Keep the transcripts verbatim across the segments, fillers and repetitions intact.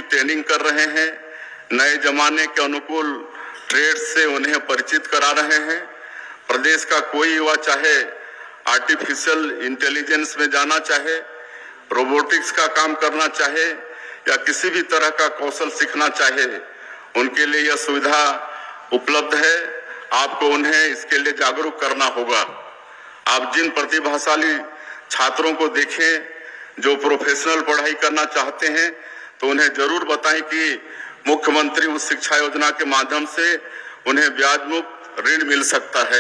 Training कर रहे हैं, नए जमाने के अनुकूल ट्रेड से उन्हें परिचित करा रहे हैं। प्रदेश का कोई युवा चाहे आर्टिफिशियल इंटेलिजेंस में जाना चाहे, रोबोटिक्स का काम करना चाहे या किसी भी तरह का कौशल सीखना चाहे, उनके लिए यह सुविधा उपलब्ध है। आपको उन्हें इसके लिए जागरूक करना होगा। आप जिन प्रतिभाशाली छात्रों को देखें जो प्रोफेशनल पढ़ाई करना चाहते हैं, तो उन्हें जरूर बताएं कि मुख्यमंत्री उच्च शिक्षा योजना के माध्यम से उन्हें ब्याज मुक्त ऋण मिल सकता है।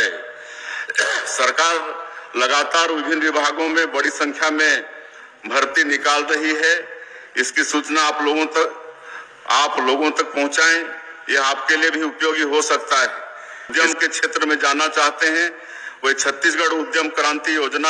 सरकार लगातार विभिन्न विभागों में बड़ी संख्या में भर्ती निकाल रही है। इसकी सूचना आप लोगों तक आप लोगों तक पहुंचाएं, यह आपके लिए भी उपयोगी हो सकता है। उद्यम के क्षेत्र में जाना चाहते हैं, वह छत्तीसगढ़ उद्यम क्रांति योजना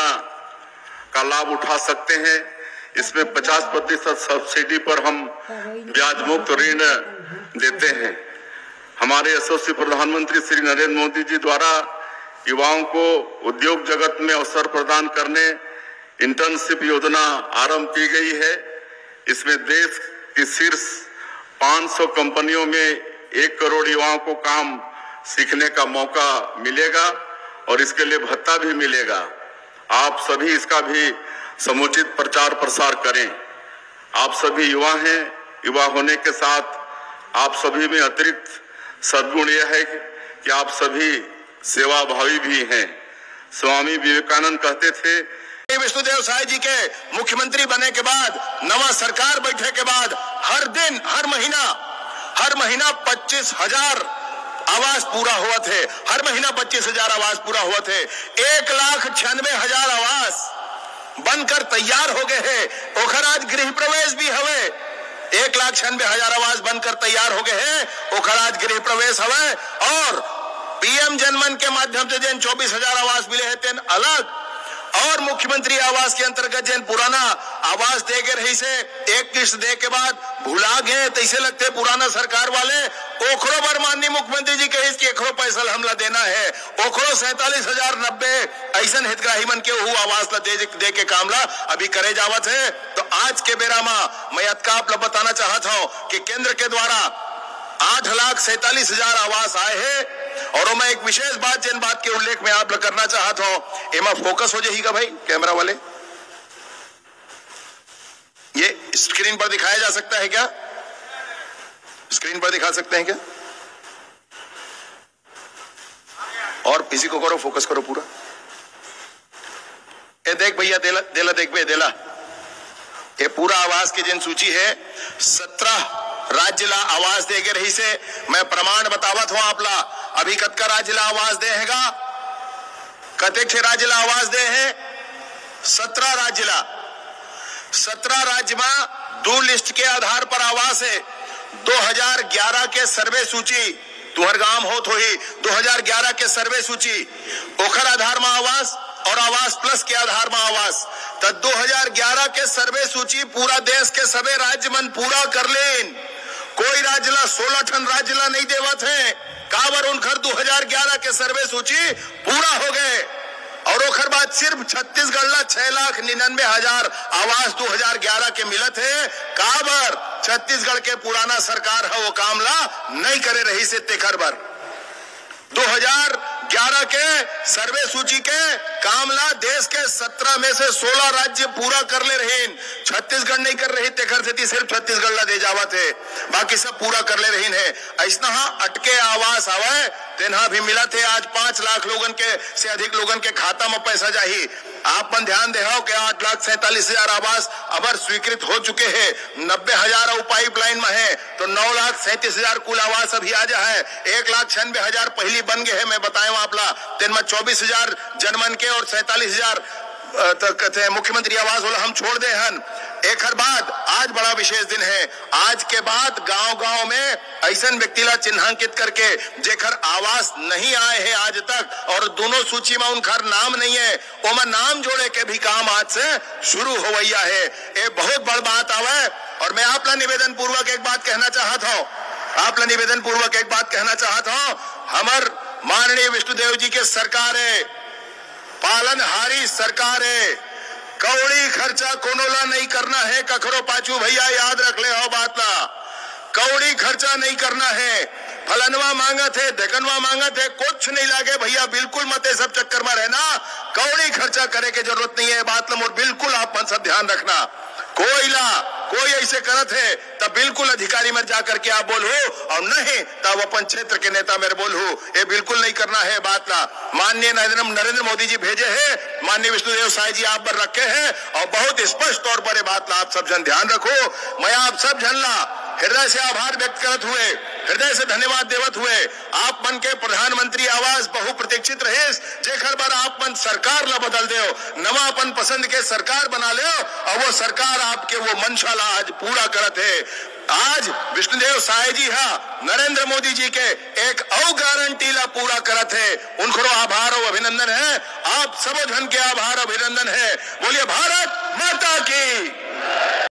का लाभ उठा सकते हैं। इसमें पचास प्रतिशत सब्सिडी पर हम ब्याज मुक्त ऋण देते हैं। हमारे यशस्वी प्रधानमंत्री श्री नरेंद्र मोदी जी द्वारा युवाओं को उद्योग जगत में अवसर प्रदान करने इंटर्नशिप योजना आरंभ की गई है। इसमें देश की शीर्ष पाँच सौ कंपनियों में एक करोड़ युवाओं को काम सीखने का मौका मिलेगा और इसके लिए भत्ता भी मिलेगा। आप सभी इसका भी समुचित प्रचार प्रसार करें। आप सभी युवा हैं, युवा होने के साथ आप सभी में अतिरिक्त सद्गुण यह है कि आप सभी सेवाभावी भी हैं। स्वामी विवेकानंद कहते थे, विष्णुदेव साय जी के मुख्यमंत्री बने के बाद, नवा सरकार बैठे के बाद हर दिन हर महीना हर महीना पच्चीस हजार आवास पूरा हुआ थे। हर महीना पच्चीस हजार आवास पूरा हुआ थे। एक लाख छियानवे हजार आवास बनकर तैयार हो गए हैं। ओखर आज गृह प्रवेश भी हवे। एक लाख छियानवे हजार आवास बनकर तैयार हो गए हैं। ओखर आज गृह प्रवेश हवे और पीएम जनमन के माध्यम से जिन चौबीस हजार आवास मिले हैं तेन अलग, और मुख्यमंत्री आवास के अंतर्गत जिन पुराना आवास दे गए रही से एक किस्त दे के बाद भुला गए, तैसे लगते पुराना सरकार वाले ओखरो पर माननीय मुख्यमंत्री जी कहे कि एकरो पैसा हमला देना है। ओखरो सैतालीस हजार नब्बे ऐसा हितग्राही मन के वो आवास ला दे, दे के कामला अभी करे जावत है। तो आज के बेरा में मैं अतका आप बताना चाहता हूँ कि केंद्र के द्वारा आठ लाख सैतालीस हजार आवास आए हैं। और मैं एक विशेष बात जिन बात के उल्लेख में आप करना चाहता हूं, एमा फोकस हो जाएगा भाई कैमरा वाले, ये स्क्रीन पर दिखाया जा सकता है क्या? स्क्रीन पर दिखा सकते हैं क्या? और इसी को करो, फोकस करो पूरा। ये देख भैया, देला देला देख भैया देला, ये पूरा आवास की जिन सूची है सत्रह राज्य ला आवास देगे रही से मैं प्रमाण बतावत हूं आप ला। अभी कतका राज्य ला आवास दे हैगा, कतेक छे राज्य ला आवास दे है? सत्रह राज्य ला। सत्रह राज्य में दो लिस्ट के आधार पर आवास है। दो हजार ग्यारह के सर्वे सूची तुहर गांव होत होही, दो हजार ग्यारह के सर्वे सूची ओखर आधार में आवास और आवास प्लस के आधार में आवास। तो दो हजार ग्यारह के सर्वे सूची पूरा देश के सभी राज्य मन पूरा कर लेन। कोई राज्य ला सोलह ठन राज्य ला नहीं देवत है। काबर उनकर दो हजार ग्यारह के सर्वे सूची पूरा हो गए और ओखर बाद सिर्फ छत्तीसगढ़ ला छह लाख निन्यानवे हजार आवास दो हजार ग्यारह के मिलत है। काबर छत्तीसगढ़ के पुराना सरकार है वो कामला नहीं करे रही से तेखर बर दो हजार ग्यारह के सर्वे सूची के कामला देश के सत्रह में से सोलह राज्य पूरा कर ले रहे, छत्तीसगढ़ नहीं कर रही, तेखर से सिर्फ छत्तीसगढ़ ला दे जावत है, बाकी सब पूरा कर ले रही है। ऐसा अटके आवास आवे तेना भी मिला थे। आज पांच लाख लोगन के से अधिक लोगन के खाता में पैसा जाही। आप मन ध्यान दे हो कि आठ लाख सैतालीस हजार आवास अबर स्वीकृत हो चुके हैं। नब्बे हजार पाइपलाइन में है, तो नौ लाख सैंतीस हजार कुल आवास अभी आ जा है। एक लाख छियानवे हजार पहली बन गए है, मैं बताऊं आपला। तेन में चौबीस हजार जनमन के और सैतालीस हजार कहते मुख्यमंत्री आवास वाला हम छोड़ दे हन। एक हर बाद आज बड़ा विशेष दिन है। आज के बाद गांव गांव में ऐसा व्यक्ति ला चिन्हांकित करके जेकर आवास नहीं आए हैं आज तक और दोनों सूची में उनका नाम नहीं है, ओमा नाम जोड़े के भी काम आज से शुरू हो गया है। ये बहुत बड़ बात आवे। और मैं आप ला निवेदन पूर्वक एक बात कहना चाहता हूँ आप ला निवेदन पूर्वक एक बात कहना चाहता हूँ हमार माननीय विष्णुदेव जी के सरकार है, पालनहारी सरकार है। कौड़ी खर्चा कोनोला नहीं करना है कखरो पाचू भैया, याद रख ले हो बात ला। कौड़ी खर्चा नहीं करना है। फलनवा मांगा थे, ढकनवा मांगा थे, कुछ नहीं लागे भैया, बिल्कुल मत सब चक्कर में रहना। कौड़ी खर्चा करे की जरूरत नहीं है, बात लम, और बिल्कुल आप मन सब ध्यान रखना। कोयला कोई ऐसे करत है तब बिल्कुल अधिकारी में जाकर के आप बोलो, और नहीं तब अपन क्षेत्र के नेता मेरे बोलो, ये बिल्कुल नहीं करना है। बात ना माननीय नरेंद्र नरेंद्र मोदी जी भेजे हैं, माननीय विष्णुदेव साय जी आप पर रखे हैं, और बहुत स्पष्ट तौर पर ये बात ला आप सब जन ध्यान रखो। मैं आप सब जन ला हृदय से आभार व्यक्त करत हुए, हृदय से धन्यवाद देवत हुए। आप मन के प्रधानमंत्री आवास बहु प्रतीक्षित रहे, जेकर बार आप मन सरकार ला बदल दे, नवापन पसंद के सरकार बना ले, और वो सरकार आपके वो मंशा ला आज पूरा करत है। आज विष्णुदेव साय जी हा नरेंद्र मोदी जी के एक और गारंटी ला पूरा करत है, उनको आभार और अभिनंदन है। आप सब जन के आभार अभिनंदन है। बोलिए भारत माता की।